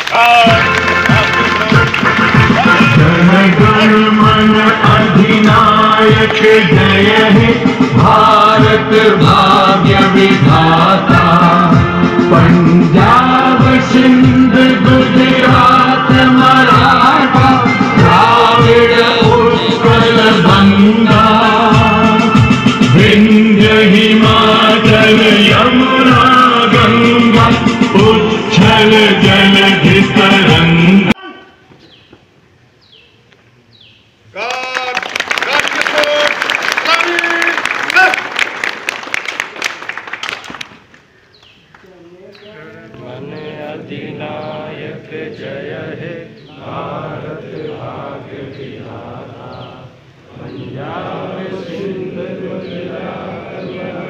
गण मन अधिनायक जय हे भारत भाग्य विधाता। पंजाब सिंध गुजरात मराठा द्राविड़ उत्कल बंगा। विंध्य हिमाचल यमुना गंगा उच्छल जलधि तरंगा। मन अधिनायक जय हे भारत भाग्य विधाता। पंजाब सिंध गुजरात